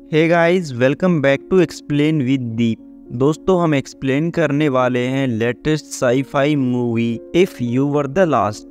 Hey guys, welcome back to explain with Deep. दोस्तों, हम explain करने वाले हैं latest sci-fi movie if you were the last.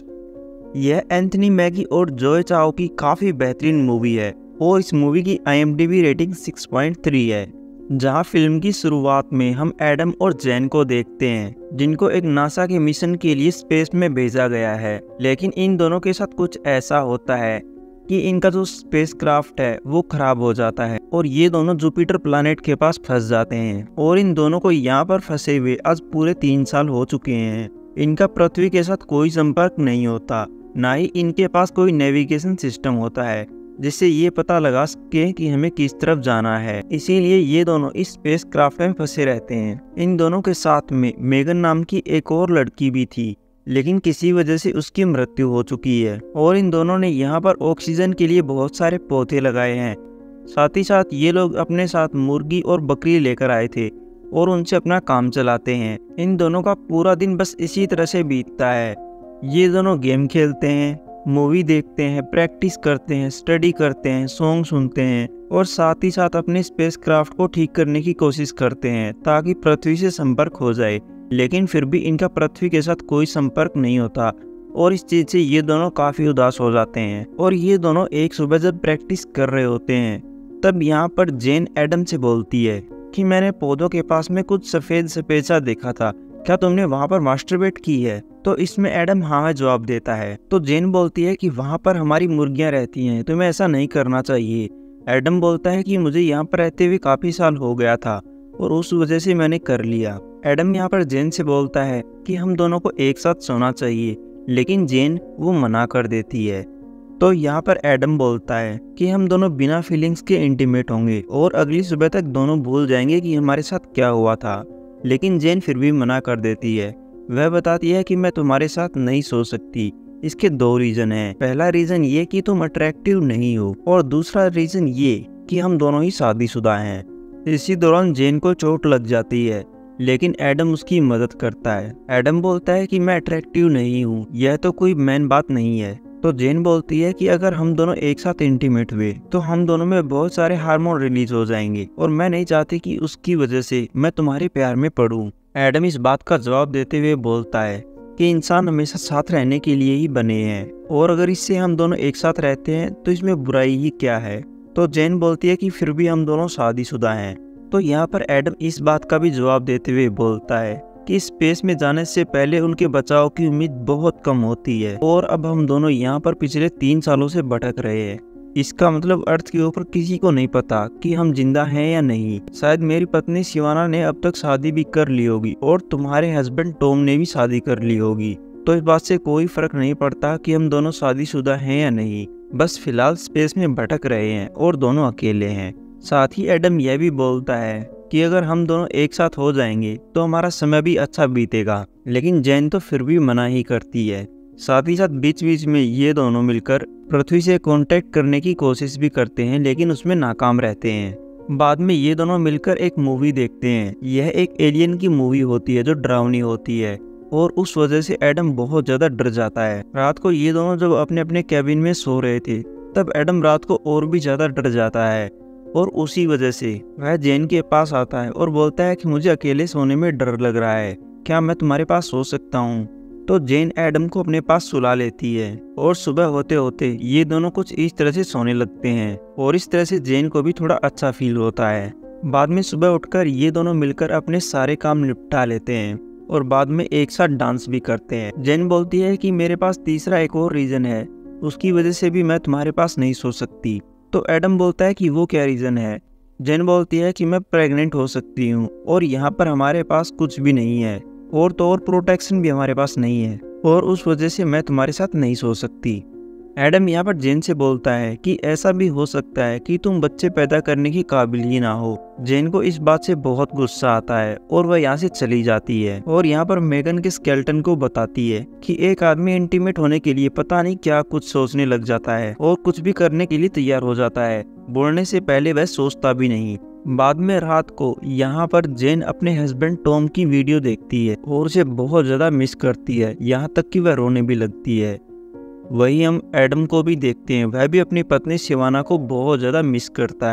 यह एंथनी मैगी और जॉय चाओ की काफ़ी बेहतरीन मूवी है और इस मूवी की IMDb रेटिंग 6.3 है। जहां फिल्म की शुरुआत में हम एडम और जैन को देखते हैं जिनको एक नासा के मिशन के लिए स्पेस में भेजा गया है, लेकिन इन दोनों के साथ कुछ ऐसा होता है कि इनका जो स्पेसक्राफ्ट है वो खराब हो जाता है और ये दोनों जुपिटर प्लैनेट के पास फंस जाते हैं। और इन दोनों को यहाँ पर फंसे हुए आज पूरे 3 साल हो चुके हैं। इनका पृथ्वी के साथ कोई संपर्क नहीं होता, ना ही इनके पास कोई नेविगेशन सिस्टम होता है जिससे ये पता लगा सके कि हमें किस तरफ जाना है। इसीलिए ये दोनों इस स्पेसक्राफ्ट में फंसे रहते हैं। इन दोनों के साथ में मेगन नाम की एक और लड़की भी थी, लेकिन किसी वजह से उसकी मृत्यु हो चुकी है। और इन दोनों ने यहाँ पर ऑक्सीजन के लिए बहुत सारे पौधे लगाए हैं। साथ ही साथ ये लोग अपने साथ मुर्गी और बकरी लेकर आए थे और उनसे अपना काम चलाते हैं। इन दोनों का पूरा दिन बस इसी तरह से बीतता है। ये दोनों गेम खेलते हैं, मूवी देखते हैं, प्रैक्टिस करते हैं, स्टडी करते हैं, सॉन्ग सुनते हैं और साथ ही साथ अपने स्पेसक्राफ्ट को ठीक करने की कोशिश करते हैं ताकि पृथ्वी से संपर्क हो जाए। लेकिन फिर भी इनका पृथ्वी के साथ कोई संपर्क नहीं होता और इस चीज़ से ये दोनों काफ़ी उदास हो जाते हैं। और ये दोनों एक सुबह जब प्रैक्टिस कर रहे होते हैं तब यहाँ पर जेन एडम से बोलती है कि मैंने पौधों के पास में कुछ सफ़ेद सफ़ेद सा देखा था, क्या तुमने वहाँ पर मास्टरबेट की है? तो इसमें एडम हाँ में जवाब देता है। तो जेन बोलती है कि वहाँ पर हमारी मुर्गियाँ रहती हैं, तुम्हें ऐसा नहीं करना चाहिए। एडम बोलता है कि मुझे यहाँ पर रहते हुए काफ़ी साल हो गया था और उस वजह से मैंने कर लिया। एडम यहाँ पर जेन से बोलता है कि हम दोनों को एक साथ सोना चाहिए, लेकिन जेन वो मना कर देती है। तो यहाँ पर एडम बोलता है कि हम दोनों बिना फीलिंग्स के इंटीमेट होंगे और अगली सुबह तक दोनों भूल जाएंगे कि हमारे साथ क्या हुआ था। लेकिन जेन फिर भी मना कर देती है। वह बताती है कि मैं तुम्हारे साथ नहीं सो सकती। इसके 2 रीज़न हैं। पहला रीज़न ये कि तुम अट्रैक्टिव नहीं हो और दूसरा रीज़न ये कि हम दोनों ही शादीशुदा हैं। इसी दौरान जेन को चोट लग जाती है, लेकिन एडम उसकी मदद करता है। एडम बोलता है कि मैं अट्रैक्टिव नहीं हूँ, यह तो कोई मेन बात नहीं है। तो जेन बोलती है कि अगर हम दोनों एक साथ इंटीमेट हुए तो हम दोनों में बहुत सारे हार्मोन रिलीज हो जाएंगे और मैं नहीं चाहती कि उसकी वजह से मैं तुम्हारे प्यार में पड़ूं। एडम इस बात का जवाब देते हुए बोलता है कि इंसान हमेशा साथ रहने के लिए ही बने हैं और अगर इससे हम दोनों एक साथ रहते हैं तो इसमें बुराई ही क्या है। तो जेन बोलती है कि फिर भी हम दोनों शादीशुदा हैं। तो यहाँ पर एडम इस बात का भी जवाब देते हुए बोलता है कि स्पेस में जाने से पहले उनके बचाव की उम्मीद बहुत कम होती है और अब हम दोनों यहाँ पर पिछले 3 सालों से भटक रहे हैं। इसका मतलब अर्थ के ऊपर किसी को नहीं पता कि हम जिंदा हैं या नहीं। शायद मेरी पत्नी शिवाना ने अब तक शादी भी कर ली होगी और तुम्हारे हस्बैंड टॉम ने भी शादी कर ली होगी। तो इस बात से कोई फर्क नहीं पड़ता कि हम दोनों शादीशुदा हैं या नहीं, बस फिलहाल स्पेस में भटक रहे हैं और दोनों अकेले हैं। साथ ही एडम यह भी बोलता है कि अगर हम दोनों एक साथ हो जाएंगे तो हमारा समय भी अच्छा बीतेगा। लेकिन जैन तो फिर भी मना ही करती है। साथ ही साथ बीच बीच में ये दोनों मिलकर पृथ्वी से कांटेक्ट करने की कोशिश भी करते हैं, लेकिन उसमें नाकाम रहते हैं। बाद में ये दोनों मिलकर एक मूवी देखते हैं। यह एक एलियन की मूवी होती है जो डरावनी होती है और उस वजह से एडम बहुत ज़्यादा डर जाता है। रात को ये दोनों जब अपने अपने कैबिन में सो रहे थे तब एडम रात को और भी ज़्यादा डर जाता है और उसी वजह से वह जेन के पास आता है और बोलता है कि मुझे अकेले सोने में डर लग रहा है, क्या मैं तुम्हारे पास सो सकता हूँ? तो जेन एडम को अपने पास सुला लेती है और सुबह होते होते ये दोनों कुछ इस तरह से सोने लगते हैं और इस तरह से जेन को भी थोड़ा अच्छा फील होता है। बाद में सुबह उठकर ये दोनों मिलकर अपने सारे काम निपटा लेते हैं और बाद में एक साथ डांस भी करते हैं। जेन बोलती है कि मेरे पास तीसरा एक और रीज़न है, उसकी वजह से भी मैं तुम्हारे पास नहीं सो सकती। तो एडम बोलता है कि वो क्या रीज़न है? जेन बोलती है कि मैं प्रेग्नेंट हो सकती हूँ और यहाँ पर हमारे पास कुछ भी नहीं है और तो और प्रोटेक्शन भी हमारे पास नहीं है और उस वजह से मैं तुम्हारे साथ नहीं सो सकती। एडम यहाँ पर जेन से बोलता है कि ऐसा भी हो सकता है कि तुम बच्चे पैदा करने की काबिल ही ना हो। जेन को इस बात से बहुत गुस्सा आता है और वह यहाँ से चली जाती है और यहाँ पर मेगन के स्केलेटन को बताती है कि एक आदमी इंटीमेट होने के लिए पता नहीं क्या कुछ सोचने लग जाता है और कुछ भी करने के लिए तैयार हो जाता है, बोलने से पहले वह सोचता भी नहीं। बाद में रात को यहाँ पर जेन अपने हस्बैंड टॉम की वीडियो देखती है और उसे बहुत ज़्यादा मिस करती है, यहाँ तक कि वह रोने भी लगती है। वही हम एडम को भी देखते हैं, वह भी अपनी पत्नी शिवाना को बहुत ज़्यादा मिस करता है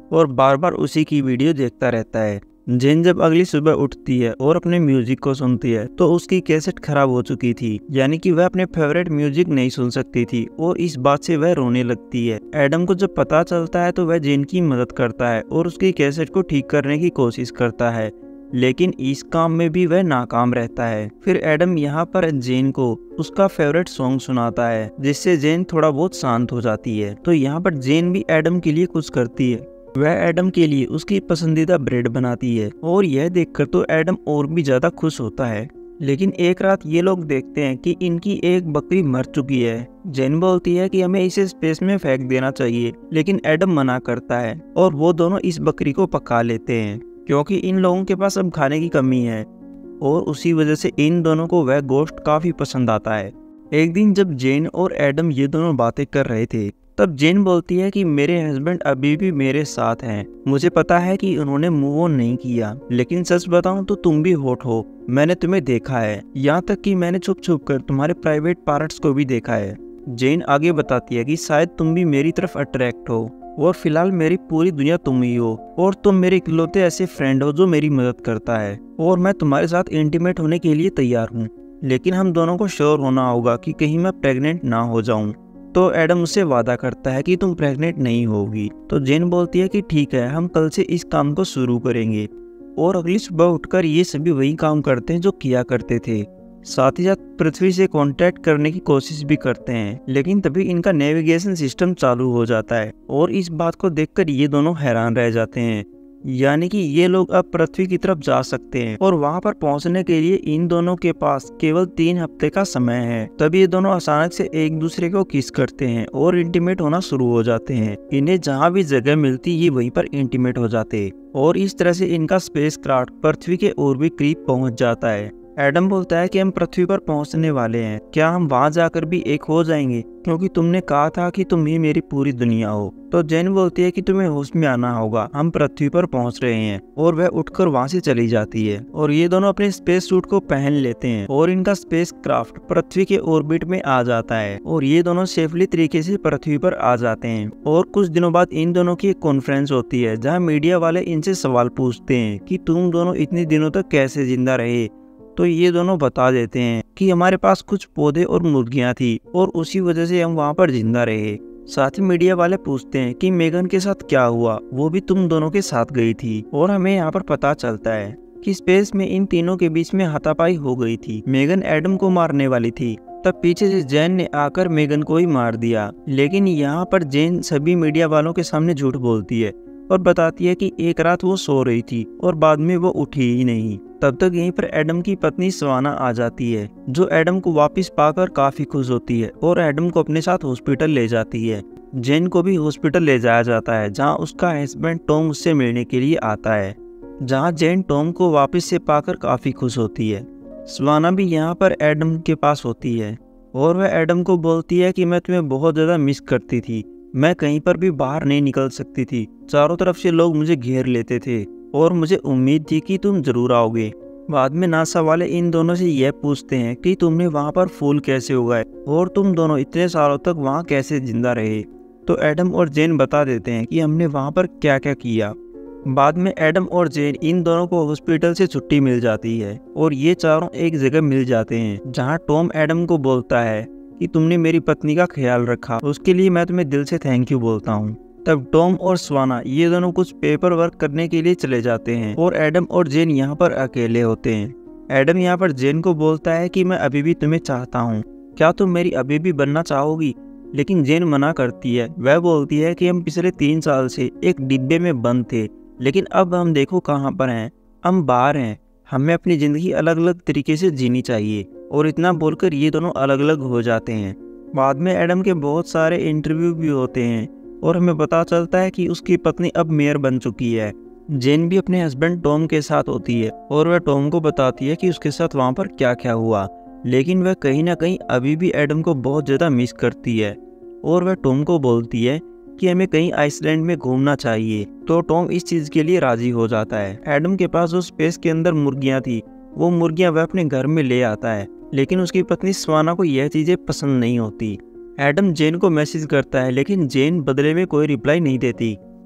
और बार बार उसी की वीडियो देखता रहता है। जेन जब अगली सुबह उठती है और अपने म्यूजिक को सुनती है तो उसकी कैसेट खराब हो चुकी थी, यानी कि वह अपने फेवरेट म्यूजिक नहीं सुन सकती थी और इस बात से वह रोने लगती है। एडम को जब पता चलता है तो वह जेन की मदद करता है और उसकी कैसेट को ठीक करने की कोशिश करता है, लेकिन इस काम में भी वह नाकाम रहता है। फिर एडम यहाँ पर जेन को उसका फेवरेट सॉन्ग सुनाता है, जिससे जेन थोड़ा बहुत शांत हो जाती है। तो यहाँ पर जेन भी एडम के लिए कुछ करती है, वह एडम के लिए उसकी पसंदीदा ब्रेड बनाती है और यह देखकर तो एडम और भी ज्यादा खुश होता है। लेकिन एक रात ये लोग देखते हैं कि इनकी एक बकरी मर चुकी है। जेन बोलती है कि हमें इसे स्पेस में फेंक देना चाहिए, लेकिन एडम मना करता है और वो दोनों इस बकरी को पका लेते हैं, क्योंकि इन लोगों के पास अब खाने की कमी है और उसी वजह से इन दोनों को वह गोश्त काफी पसंद आता है। एक दिन जब जेन और एडम ये दोनों बातें कर रहे थे, तब जेन बोलती है कि मेरे हस्बैंड अभी भी मेरे साथ हैं। मुझे पता है कि उन्होंने मूव ऑन नहीं किया, लेकिन सच बताऊं तो तुम भी हॉट हो। मैंने तुम्हें देखा है, यहाँ तक कि मैंने छुप छुप कर तुम्हारे प्राइवेट पार्ट्स को भी देखा है। जेन आगे बताती है कि शायद तुम भी मेरी तरफ अट्रैक्ट हो और फिलहाल मेरी पूरी दुनिया तुम ही हो और तुम मेरे इकलौते ऐसे फ्रेंड हो जो मेरी मदद करता है और मैं तुम्हारे साथ इंटीमेट होने के लिए तैयार हूँ, लेकिन हम दोनों को श्योर होना होगा कि कहीं मैं प्रेग्नेंट ना हो जाऊं। तो एडम उससे वादा करता है कि तुम प्रेग्नेंट नहीं होगी। तो जेन बोलती है कि ठीक है, हम कल से इस काम को शुरू करेंगे। और अगली सुबह उठकर ये सभी वही काम करते हैं जो किया करते थे, साथ ही साथ पृथ्वी से कांटेक्ट करने की कोशिश भी करते हैं। लेकिन तभी इनका नेविगेशन सिस्टम चालू हो जाता है और इस बात को देखकर ये दोनों हैरान रह जाते हैं, यानी कि ये लोग अब पृथ्वी की तरफ जा सकते हैं और वहां पर पहुंचने के लिए इन दोनों के पास केवल 3 हफ्ते का समय है। तभी ये दोनों अचानक से एक दूसरे को किस करते हैं और इंटीमेट होना शुरू हो जाते हैं। इन्हें जहां भी जगह मिलती ये वहीं पर इंटीमेट हो जाते और इस तरह से इनका स्पेस क्राफ्ट पृथ्वी के और भी करीब पहुंच जाता है। एडम बोलता है कि हम पृथ्वी पर पहुंचने वाले हैं, क्या हम वहां जाकर भी एक हो जाएंगे, क्योंकि तुमने कहा था कि तुम ही मेरी पूरी दुनिया हो। तो जेन बोलती है कि तुम्हें होश में आना होगा, हम पृथ्वी पर पहुंच रहे हैं और वह उठकर वहां से चली जाती है और ये दोनों अपने स्पेस सूट को पहन लेते हैं और इनका स्पेस क्राफ्ट पृथ्वी के ऑर्बिट में आ जाता है और ये दोनों सेफली तरीके से पृथ्वी पर आ जाते हैं। और कुछ दिनों बाद इन दोनों की एक कॉन्फ्रेंस होती है जहाँ मीडिया वाले इनसे सवाल पूछते हैं कि तुम दोनों इतने दिनों तक कैसे जिंदा रहे। तो ये दोनों बता देते हैं कि हमारे पास कुछ पौधे और मुर्गियां थी और उसी वजह से हम वहां पर जिंदा रहे। साथ ही मीडिया वाले पूछते हैं कि मेगन के साथ क्या हुआ, वो भी तुम दोनों के साथ गई थी। और हमें यहाँ पर पता चलता है कि स्पेस में इन तीनों के बीच में हाथापाई हो गई थी। मेगन एडम को मारने वाली थी, तब पीछे से जेन ने आकर मेगन को ही मार दिया। लेकिन यहाँ पर जेन सभी मीडिया वालों के सामने झूठ बोलती है और बताती है कि एक रात वो सो रही थी और बाद में वो उठी ही नहीं। तब तक यहीं पर एडम की पत्नी सवाना आ जाती है, जो एडम को वापस पाकर काफी खुश होती है और एडम को अपने साथ हॉस्पिटल ले जाती है। जेन को भी हॉस्पिटल ले जाया जाता है, जहां उसका हस्बैंड टॉम उससे मिलने के लिए आता है, जहां जेन टॉम को वापस से पाकर काफी खुश होती है। सवाना भी यहाँ पर एडम के पास होती है और वह एडम को बोलती है कि मैं तुम्हें बहुत ज्यादा मिस करती थी, मैं कहीं पर भी बाहर नहीं निकल सकती थी, चारों तरफ से लोग मुझे घेर लेते थे और मुझे उम्मीद थी कि तुम जरूर आओगे। बाद में नासा वाले इन दोनों से यह पूछते हैं कि तुमने वहां पर फूल कैसे उगाए और तुम दोनों इतने सालों तक वहां कैसे जिंदा रहे। तो एडम और जेन बता देते हैं कि हमने वहां पर क्या क्या किया। बाद में एडम और जेन इन दोनों को हॉस्पिटल से छुट्टी मिल जाती है और ये चारों एक जगह मिल जाते हैं, जहाँ टॉम एडम को बोलता है कि तुमने मेरी पत्नी का ख्याल रखा, उसके लिए मैं तुम्हें दिल से थैंक यू बोलता हूँ। तब टॉम और सवाना ये दोनों कुछ पेपर वर्क करने के लिए चले जाते हैं और एडम और जेन यहाँ पर अकेले होते हैं। एडम यहाँ पर जेन को बोलता है कि मैं अभी भी तुम्हें चाहता हूँ, क्या तुम मेरी अभी भी बनना चाहोगी। लेकिन जेन मना करती है, वह बोलती है कि हम पिछले 3 साल से एक डिब्बे में बंद थे, लेकिन अब हम देखो कहाँ पर हैं, हम बाहर हैं, हमें अपनी ज़िंदगी अलग अलग तरीके से जीनी चाहिए। और इतना बोलकर ये दोनों अलग अलग हो जाते हैं। बाद में एडम के बहुत सारे इंटरव्यू भी होते हैं और हमें पता चलता है कि उसकी पत्नी अब मेयर बन चुकी है। जेन भी अपने हस्बैंड टॉम के साथ होती है और वह टॉम को बताती है कि उसके साथ वहाँ पर क्या क्या हुआ, लेकिन वह कहीं ना कहीं अभी भी एडम को बहुत ज़्यादा मिस करती है और वह टॉम को बोलती है कि हमें कहीं आइसलैंड में घूमना चाहिए। तो टॉम इस चीज़ के लिए राजी हो जाता है। एडम के पास जो स्पेस के अंदर मुर्गियाँ थी, वो मुर्गियाँ वह अपने घर में ले आता है, लेकिन उसकी पत्नी सवाना को यह चीज़ें पसंद नहीं होती। एडम जेन को मैसेज करता है, लेकिन जेन बदले में कोई रिप्लाई नहीं देती।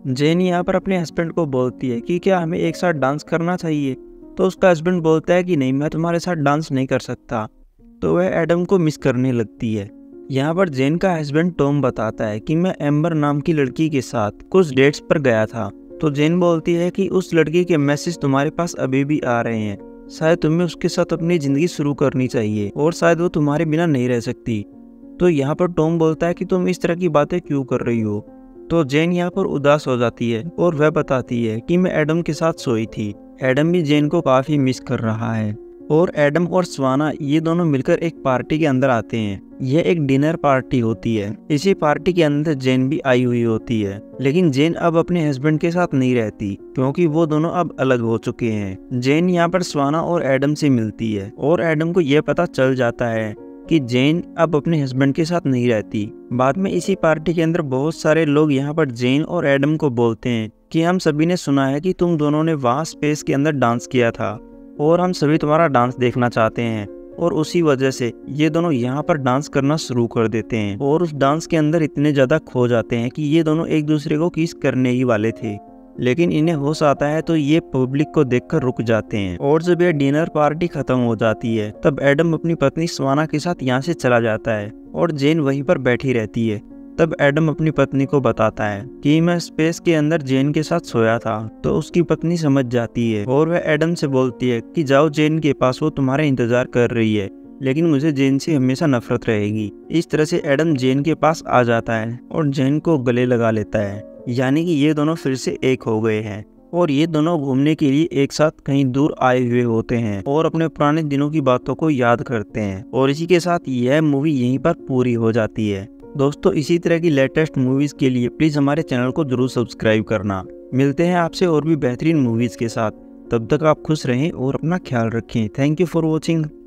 जेन यहाँ पर अपने हस्बैंड को बोलती है कि क्या हमें एक साथ डांस करना चाहिए। तो उसका हस्बैंड बोलता है कि नहीं, मैं तुम्हारे साथ डांस नहीं कर सकता। तो वह एडम को मिस करने लगती है। यहाँ पर जेन का हस्बैंड टॉम बताता है कि मैं एम्बर नाम की लड़की के साथ कुछ डेट्स पर गया था। तो जेन बोलती है कि उस लड़की के मैसेज तुम्हारे पास अभी भी आ रहे हैं, शायद तुम्हें उसके साथ अपनी ज़िंदगी शुरू करनी चाहिए और शायद वो तुम्हारे बिना नहीं रह सकती। तो यहाँ पर टॉम बोलता है कि तुम इस तरह की बातें क्यों कर रही हो। तो जेन यहाँ पर उदास हो जाती है और वह बताती है कि मैं एडम के साथ सोई थी। एडम भी जेन को काफ़ी मिस कर रहा है और एडम और स्वाना ये दोनों मिलकर एक पार्टी के अंदर आते हैं। यह एक डिनर पार्टी होती है। इसी पार्टी के अंदर जेन भी आई हुई होती है, लेकिन जेन अब अपने हस्बैंड के साथ नहीं रहती क्योंकि वो दोनों अब अलग हो चुके हैं। जेन यहाँ पर स्वाना और एडम से मिलती है और एडम को यह पता चल जाता है कि जेन अब अपने हस्बैंड के साथ नहीं रहती। बाद में इसी पार्टी के अंदर बहुत सारे लोग यहाँ पर जेन और एडम को बोलते हैं कि हम सभी ने सुना है कि तुम दोनों ने वहाँ स्पेस के अंदर डांस किया था और हम सभी तुम्हारा डांस देखना चाहते हैं। और उसी वजह से ये दोनों यहाँ पर डांस करना शुरू कर देते हैं और उस डांस के अंदर इतने ज़्यादा खो जाते हैं कि ये दोनों एक दूसरे को किस करने ही वाले थे, लेकिन इन्हें होश आता है तो ये पब्लिक को देखकर रुक जाते हैं। और जब यह डिनर पार्टी खत्म हो जाती है तब एडम अपनी पत्नी स्वाना के साथ यहाँ से चला जाता है और जेन वहीं पर बैठी रहती है। तब एडम अपनी पत्नी को बताता है कि मैं स्पेस के अंदर जेन के साथ सोया था। तो उसकी पत्नी समझ जाती है और वह एडम से बोलती है कि जाओ जेन के पास, वो तुम्हारा इंतजार कर रही है, लेकिन मुझे जेन से हमेशा नफरत रहेगी। इस तरह से एडम जेन के पास आ जाता है और जेन को गले लगा लेता है, यानी कि ये दोनों फिर से एक हो गए हैं। और ये दोनों घूमने के लिए एक साथ कहीं दूर आए हुए होते हैं और अपने पुराने दिनों की बातों को याद करते हैं। और इसी के साथ यह मूवी यहीं पर पूरी हो जाती है। दोस्तों, इसी तरह की लेटेस्ट मूवीज़ के लिए प्लीज़ हमारे चैनल को जरूर सब्सक्राइब करना। मिलते हैं आपसे और भी बेहतरीन मूवीज़ के साथ। तब तक आप खुश रहें और अपना ख्याल रखें। Thank you for watching.